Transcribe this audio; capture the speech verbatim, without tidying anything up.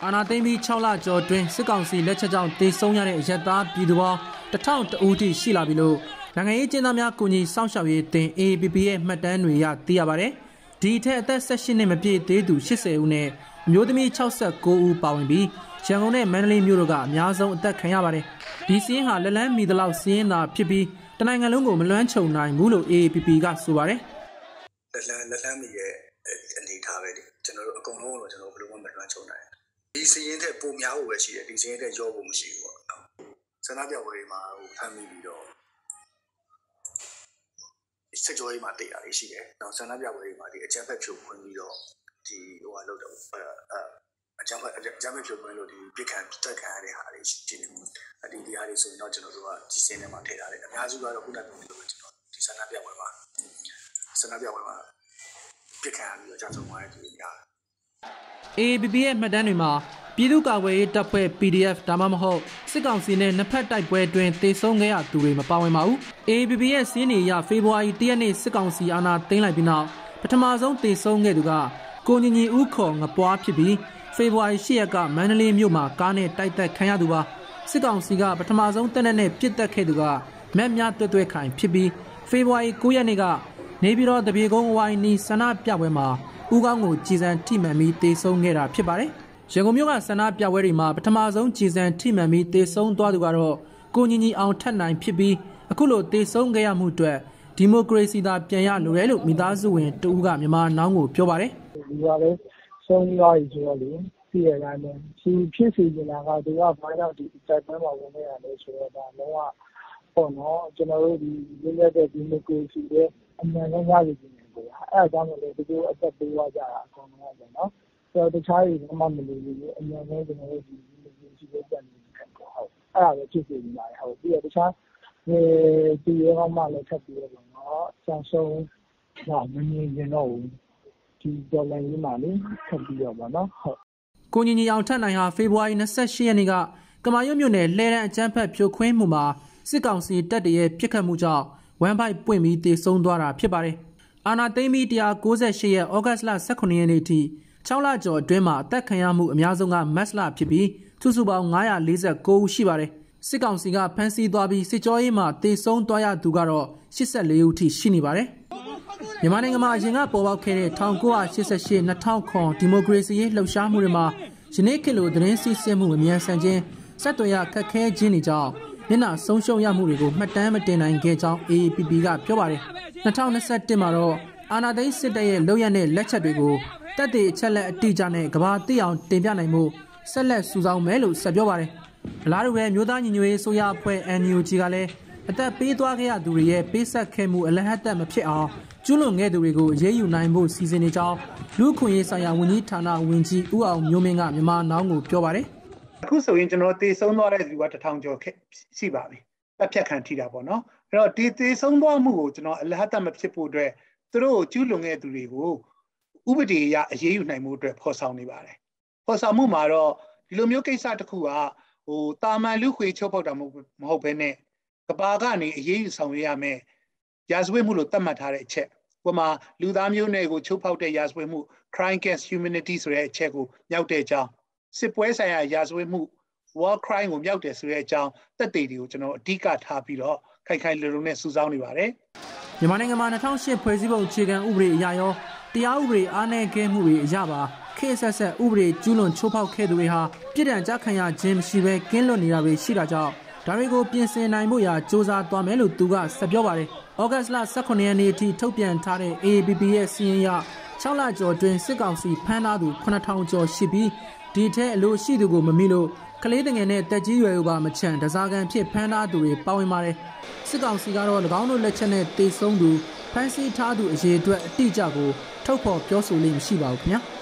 အာနာသိမ့်ပြီး၆လကျော်တွင်စစ်ကောင်စီလက်ချက်ကြောင့်တေဆုံးရတဲ့အရက်သားပြည်သူပေါင်းတစ်ထောင်တဦးထိရှိလာပြီလို့နိုင်ငံရေးကျင်းသားများကူညီစောင့်ရှောက်ရေးတင် A A P P ရဲ့မှတ်တမ်းတွေရသိရပါတယ်။ဒီထက်အသက်၁၈နှစ်မပြည့်သေးသူ၈၀ဦးနဲ့အမျိုးသမီး၆၉ဦးပါဝင်ပြီးရန်ကုန်နဲ့မန္တလေးမြို့တို့ကအများဆုံးအသက်ခံရပါတယ်။ဒီစီးရင်ဟာလက်လန်းမီတလောက်စီးရင်သာဖြစ်ပြီးတနိုင်ငံလုံးကိုမလွှမ်းခြုံနိုင်ဘူးလို့ A A P P ကဆိုပါတယ်။လက်လန်းလက်လန်းမီရဲ့အနေထားပဲလေကျွန်တော်တို့အကုန်လုံးတော့ကျွန်တော်ဘယ်လိုမှမလွှမ်းခြုံနိုင်ဒီစီးရင်တဲ့ပုံများဖို့ပဲရှိတယ်ဒီစီးရင်တဲ့ရောဖို့မရှိဘူးပေါ့နော်။ဆန္ဒပြပွဲတွေမှာဟိုဖမ်းမိပြီးတော့စစ်ကြောရေးမှာတည်ရလေးရှိတယ်။နောက်ဆန္ဒပြပွဲတွေမှာဒီအကြမ်းဖက်ဖြိုခွင်းပြီးတော့ဒီဟိုဟာလောက်တော့အဲအကြမ်းဖက်အကြမ်းဖက်ဖြိုခွင်းလို့ဒီပြစ်ခံတက်ခံရတဲ့ဟာတွေရှိနေတယ်။အဒီဒီဟာတွေဆိုရင်တော့ကျွန်တော်တို့ကဒီစင်းထဲမှာထည့်ထားတယ်။အများစုကတော့ခုနကပြောလို့ကျွန်တော်ဒီဆန္ဒပြပွဲမှာဆန္ဒပြပွဲမှာပြစ်ခံရပြီးတော့ကြာဆုံးသွားတဲ့သူတွေများ A A P P ရဲ့မှတ်တမ်းတွေမှာပြည်သူ့ကာကွယ်ရေးတပ်ဖွဲ့ P D F ဒါမှမဟုတ်စစ်ကောင်စီနဲ့နှစ်ဖက်တိုက်ပွဲတွင်တေဆုံးခဲ့ရသူတွေမပါဝင်ပါဘူး။ A A P P ရဲ့စီးနေရဖေဖော်ဝါရီ၁ရက်နေ့စစ်ကောင်စီအာဏာသိမ်းလိုက်ပြီးနောက်ပထမဆုံးတေဆုံးခဲ့သူကကိုညီညီဦးခေါ်ငပွားဖြစ်ပြီးဖေဖော်ဝါရီ၈ရက်ကမန္တလေးမြို့မှာကားနဲ့တိုက်သက်ခံရသူပါစစ်ကောင်စီကပထမဆုံးတပ်နဲ့ပြစ်တက်ခဲ့သူကမက်မြတွဲ့တွဲခိုင်ဖြစ်ပြီးဖေဖော်ဝါရီ၉ရက်နေ့ကနေပြည်တော်တပြေကုန်းဝိုင်းနီးဆန္ဒပြပွဲမှာဦးကောင်းကိုကြည်စံထိမှန်ပြီးတေဆုံးခဲ့တာဖြစ်ပါတယ်ရန်ကုန်မြို့ကဆန္ဒပြပွဲတွေမှာပထမဆုံးကြည်စံထိမှန်ပြီးတေဆုံးသွားသူကတော့ကိုညီညီအောင်ထက်နိုင်ဖြစ်ပြီးအခုလိုတေဆုံးခဲ့ရမှုအတွက်ဒီမိုကရေစီသာပြန်ရလိုတယ်လို့မိသားစုဝင်တဦးကမြန်မာနောင်းကိုပြောပါတယ်ဒီကလည်းဆုံးသွားပြီဆိုတော့လေပြည့်ရတာနဲ့ဒီဖြစ်စီနေတာကသူကဘာကြောင့်ဒီတိုက်ပွဲမှာဝင်နေရလဲဆိုတော့ဒါလုံးဝပေါ့နော်ကျွန်တော်တို့ဒီရင်းရတဲ့ဒီမိုကရေစီရဲ့အမှန်တမ်းရည်ရည်နေတယ်အဲဒါကြောင့်လည်းဒီလိုအသက်ပေးသွားကြတာအကုန်လုံးပေါ့နော်ဆိုတော့တခြားတွေမှမလို့လေအမှန်တမ်းကျွန်တော်တို့ဒီမိုကရေစီရဲ့ပြန်နေတယ်ပေါ့ဟုတ်အဲ့ဒါပဲဖြစ်စီနေပါတယ်ဟုတ်ပြီးတော့တခြားဒီဒီရောမှလည်းထပ်ပြီးတော့နော်ဆန်ဆုံးဟာမမြင်ကြတော့ဒီဒေါ်လာကြီးမှလည်းထပ်ပြီးတော့ပါနော်ဟုတ်ကိုညီညီအောင်ထက်နိုင်ဟာဖေဖော်ဝါရီ၂၈ရက်နေ့ကကမာရွတ်မြို့နယ်လှဲတန်းအကျန်းဖက်ဖြိုခွင်းမှုမှာစစ်ကောင်စီတပ်တွေရဲ့ပြစ်ခတ်မှုကြောင့်ဝမ်ဖိုက်ပွင့်ပြီးတေဆုံးသွားတာဖြစ်ပါတယ်။အာနာသိမ့်ပြီး၁၉၈ရက်ဩဂတ်လ၁၉ရက်နေ့ထိ၆လကျော်အတွင်းမှာအသက်ခံရမှုအများဆုံးကမတ်လဖြစ်ပြီးစုစုပေါင်း၅၄၉ဦးရှိပါတယ်။စစ်ကောင်စီကဖမ်းဆီးသွားပြီးစစ်ကြောရေးမှာတေဆုံးသွားရသူကတော့၈၄ဦးထိရှိနေပါတယ်။မြန်မာနိုင်ငံမှာအရင်ကပေါ်ပေါက်ခဲ့တဲ့၁၉၈၈ ၂၀၀၇ဒီမိုကရေစီရေးလှုပ်ရှားမှုတွေမှာယနေ့ခေတ်လိုသတင်းစီးဆင်းမှုအမြန်ဆန်ခြင်းဆက်သွယ်ရခက်ခဲခြင်းတွေကြောင့်မျက်နှာဆုံးရှုံးရမှုတွေကိုမှတ်တမ်းမတင်နိုင်ခဲ့ကြောင်း A A P P ကပြောပါတယ်။၂၀၂၁မှာတော့အာဏာသိမ်းစစ်တပ်ရဲ့လုပ်ရတဲ့လက်ချက်တွေကိုတပ်တွေအချက်လက်အတိအကျနဲ့ကဘာသိအောင်တင်ပြနိုင်မှုဆက်လက်စုဆောင်းမယ်လို့ဆက်ပြောပါတယ်။အလားတူပဲမြို့သားညီညွတ်ရေးဆိုရအဖွဲ့ N U G ကလည်းအသက်ပေးသွားခဲ့ရသူတွေရဲ့ပေးဆက်ခဲ့မှုအလဟတ်သက်မဖြစ်အောင်ကျူးလွန်ခဲ့သူတွေကိုအရေးယူနိုင်ဖို့စီစဉ်နေကြောင်းလူ့ခွင့်ရေးဆိုင်ရာဝန်ကြီးဌာနဝန်ကြီးဦးအောင်မျိုးမင်းကမြန်မာနောင်းကိုပြောပါတယ်အခုဆိုရင်ကျွန်တော်တေဆုံးသွားတဲ့လူကတစ်ထောင်ကျော်ရှိပါပြီ။တက်ဖြတ်ခံထိတာပေါ့နော်။အဲ့တော့ဒီတေဆုံးသွားမှုကိုကျွန်တော်အလဟတ်သက်မဖြစ်ဖို့အတွက်သူတို့ကျူးလွန်ခဲ့သူတွေကိုဥပဒေအရအရေးယူနိုင်မှုအတွက်ဖော်ဆောင်နေပါတယ်။ဖော်ဆောင်မှုမှာတော့ဒီလိုမျိုးကိစ္စတစ်ခုကဟိုတာမန်လူခွေချုပ်ဖောက်တာမဟုတ်ဘဲနဲ့ကဘာကနေအရေးယူဆောင်ရမယ်ရာဇဝတ်မှုလို့သတ်မှတ်ထားတဲ့အချက်။ဥပမာလူသားမျိုးနွယ်ကိုချုပ်ဖောက်တဲ့ရာဇဝတ်မှု crime against humanity ဆိုတဲ့အချက်ကိုမြောက်တဲ့အကြောင်းစစ်ပွဲဆိုင်ရာရာဇဝတ်မှု war crime ကိုမြောက်တယ်ဆိုတဲ့အကြောင်းသက်သေတွေကိုကျွန်တော်အဓိကထားပြီးတော့ခိုင်ခိုင်လုံလုံနဲ့စုဆောင်းနေပါတယ်။မြန်မာနိုင်ငံမှာ၂၀၀၈ဖွဲ့စည်းပုံအခြေခံဥပဒေအရရောတရားဥပဒေအားနည်းခဲ့မှုတွေအရပါခေတ်ဆက်ဆက်ဥပဒေကျူးလွန်ချိုးဖောက်ခဲ့သူတွေဟာပြည်ထံကြခံရခြင်းမရှိဘဲကင်းလွတ်နေတာတွေရှိတာကြောင့်ဒါတွေကိုပြင်ဆင်နိုင်မှုရာစ조사သွားမယ်လို့သူကဆက်ပြောပါတယ်။ဩဂတ်လ၁၉ရက်နေ့အထိထုတ်ပြန်ထားတဲ့ A A P P ရဲ့စီးရင်ရ၆လကျော်တွင်စစ်ကောင်စီဖမ်းထားသူ၇ထောင်ကျော်ရှိပြီးဒီထက်အလို့ရှိသူကိုမမိလို့ကလေးငယ်နဲ့တက်ကြီးရွယ်တို့ကမချန်တစားကန်ဖြစ်ဖမ်းထားသူတွေပါဝင်ပါတယ်စစ်ကောင်စီကတော့၎င်းတို့လက်ချက်နဲ့တေဆုံးသူဖမ်းဆီးထားသူအရေးအတွက်အတိအကျကိုထုတ်ဖော်ပြောဆိုလိမ့်မရှိပါဘူးခင်ဗျာ